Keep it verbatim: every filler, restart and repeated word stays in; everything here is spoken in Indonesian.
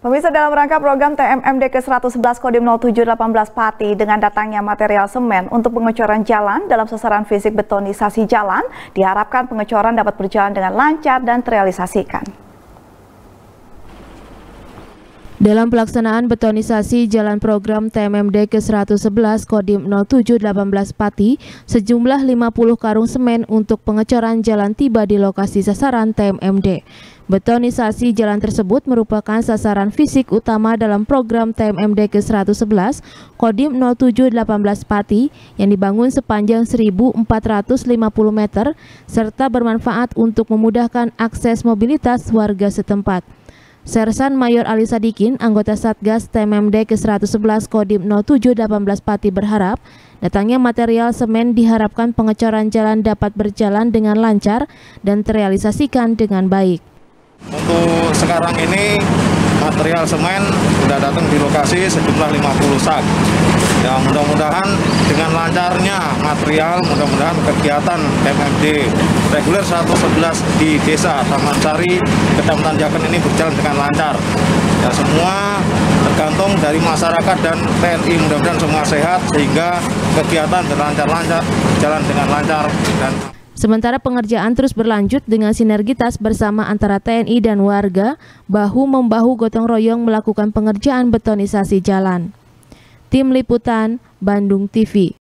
Pemirsa, dalam rangka program T M M D ke seratus sebelas Kodim nol tujuh satu delapan Pati dengan datangnya material semen untuk pengecoran jalan dalam sasaran fisik betonisasi jalan, diharapkan pengecoran dapat berjalan dengan lancar dan terrealisasikan. Dalam pelaksanaan betonisasi jalan program T M M D ke seratus sebelas Kodim nol tujuh delapan Pati, sejumlah lima puluh karung semen untuk pengecoran jalan tiba di lokasi sasaran T M M D. Betonisasi jalan tersebut merupakan sasaran fisik utama dalam program T M M D ke seratus sebelas Kodim nol tujuh delapan Pati yang dibangun sepanjang seribu empat ratus lima puluh meter serta bermanfaat untuk memudahkan akses mobilitas warga setempat. Sersan Mayor Ali Sadikin, anggota Satgas T M M D ke seratus sebelas Kodim nol tujuh delapan Pati berharap datangnya material semen diharapkan pengecoran jalan dapat berjalan dengan lancar dan terrealisasikan dengan baik. Untuk sekarang ini material semen sudah datang di lokasi sejumlah lima puluh sak. Ya, mudah-mudahan dengan lancarnya material, mudah-mudahan kegiatan T M M D reguler seratus sebelas di Desa Taman Sari, Kecamatan Jaken ini berjalan dengan lancar. Ya, semua tergantung dari masyarakat dan T N I, mudah-mudahan semua sehat sehingga kegiatan berlancar-lancar, jalan dengan lancar. Dan Sementara pengerjaan terus berlanjut dengan sinergitas bersama antara T N I dan warga, bahu-membahu gotong royong melakukan pengerjaan betonisasi jalan. Tim Liputan, Bandung T V.